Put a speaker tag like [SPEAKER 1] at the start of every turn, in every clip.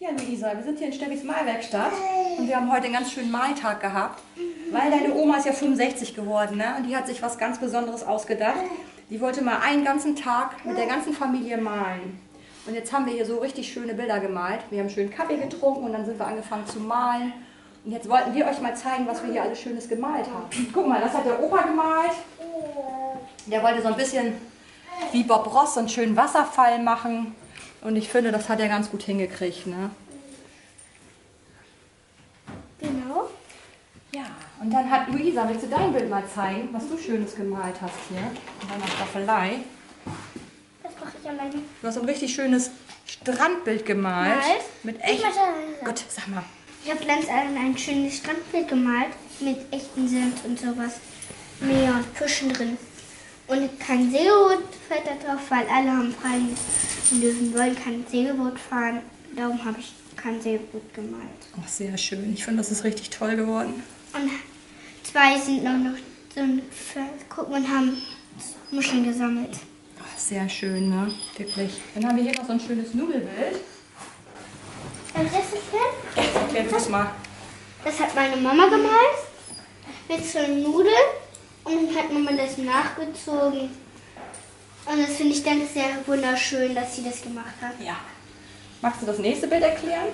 [SPEAKER 1] Ja, Luisa, wir sind hier in Steffis Malwerkstatt und wir haben heute einen ganz schönen Maltag gehabt, weil deine Oma ist ja 65 geworden, ne? Und die hat sich was ganz Besonderes ausgedacht. Die wollte mal einen ganzen Tag mit der ganzen Familie malen. Und jetzt haben wir hier so richtig schöne Bilder gemalt. Wir haben schön Kaffee getrunken und dann sind wir angefangen zu malen. Und jetzt wollten wir euch mal zeigen, was wir hier alles Schönes gemalt haben. Guck mal, das hat der Opa gemalt. Der wollte so ein bisschen wie Bob Ross so einen schönen Wasserfall machen. Und ich finde, das hat er ganz gut hingekriegt, ne?
[SPEAKER 2] Genau.
[SPEAKER 1] Ja, und dann hat Luisa, willst du dein Bild mal zeigen, was du Schönes gemalt hast hier in deiner Staffelei?
[SPEAKER 2] Das mache ich alleine.
[SPEAKER 1] Du hast ein richtig schönes Strandbild gemalt. Mit echt. Gut, sag mal.
[SPEAKER 2] Ich habe ganz ein schönes Strandbild gemalt mit echten Sand und sowas. Meer und Fischen drin. Und kein Segelboot fährt da drauf, weil alle haben freien und wollen kein Segelboot fahren. Darum habe ich kein Segelboot gemalt.
[SPEAKER 1] Ach, sehr schön. Ich finde, das ist richtig toll geworden.
[SPEAKER 2] Und zwei sind noch so ein gucken und haben Muscheln gesammelt.
[SPEAKER 1] Ach, sehr schön, ne? Wirklich. Dann haben wir hier noch so ein schönes Nudelbild.
[SPEAKER 2] Soll ich das erklären?
[SPEAKER 1] Erklär du es mal.
[SPEAKER 2] Das hat meine Mama gemalt mit so einer Nudel. Und dann hat Mama das nachgezogen. Und das finde ich dann sehr wunderschön, dass sie das gemacht hat.
[SPEAKER 1] Ja. Magst du das nächste Bild erklären?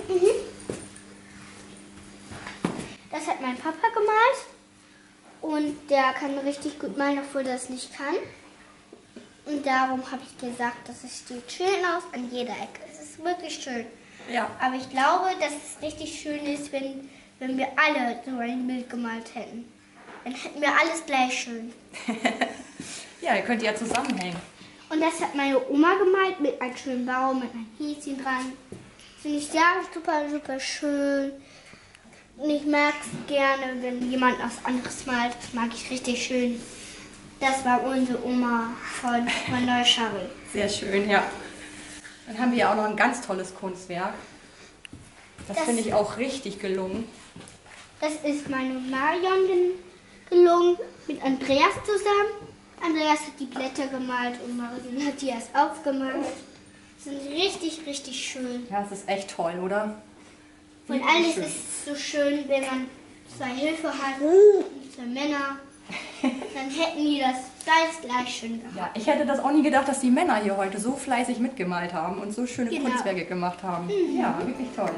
[SPEAKER 2] Das hat mein Papa gemalt. Und der kann richtig gut malen, obwohl er das nicht kann. Und darum habe ich gesagt, dass es steht schön aus an jeder Ecke. Es ist wirklich schön.
[SPEAKER 1] Ja.
[SPEAKER 2] Aber ich glaube, dass es richtig schön ist, wenn wir alle so ein Bild gemalt hätten. Dann hätten wir alles gleich schön.
[SPEAKER 1] Ja, ihr könnt ja zusammenhängen.
[SPEAKER 2] Und das hat meine Oma gemalt mit einem schönen Baum, mit einem Häschen dran. Finde ich ja super, super schön. Und ich mag es gerne, wenn jemand was anderes malt. Das mag ich richtig schön. Das war unsere Oma von Neuscharre.
[SPEAKER 1] Sehr schön, ja. Dann haben wir ja auch noch ein ganz tolles Kunstwerk. Das finde ich auch richtig gelungen.
[SPEAKER 2] Das ist meine Marion gelungen mit Andreas zusammen. Andreas hat die Blätter gemalt und Marion hat die erst aufgemalt. Das sind richtig, richtig schön.
[SPEAKER 1] Ja, das ist echt toll, oder?
[SPEAKER 2] Und alles ist so schön, wenn man zwei Hilfe hat und zwei Männer. Dann hätten die das gleich schön gemacht.
[SPEAKER 1] Ja, ich hätte das auch nie gedacht, dass die Männer hier heute so fleißig mitgemalt haben und so schöne Kunstwerke gemacht haben. Ja, wirklich toll.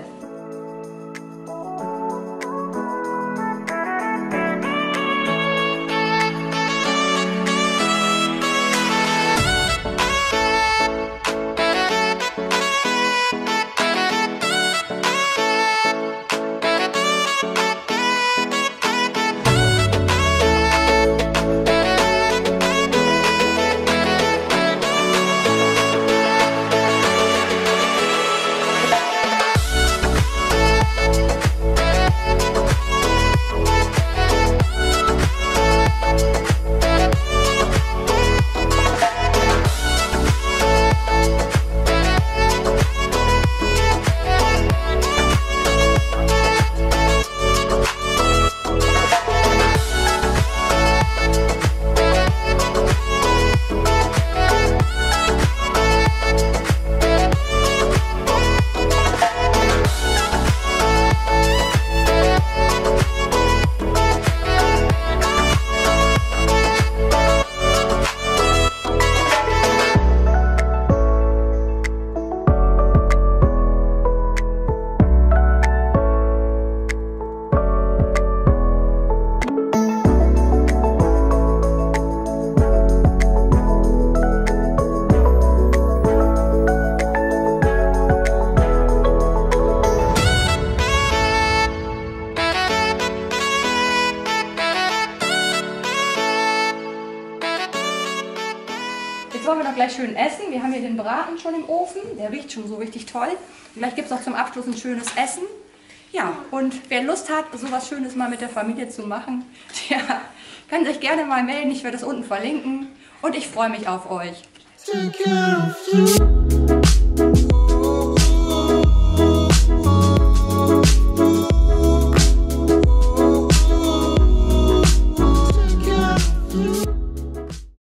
[SPEAKER 1] Jetzt wollen wir noch gleich schön essen. Wir haben hier den Braten schon im Ofen. Der riecht schon so richtig toll. Vielleicht gibt es noch zum Abschluss ein schönes Essen. Ja, und wer Lust hat, sowas Schönes mal mit der Familie zu machen, der kann sich gerne mal melden. Ich werde das unten verlinken. Und ich freue mich auf euch.
[SPEAKER 3] Take care of you.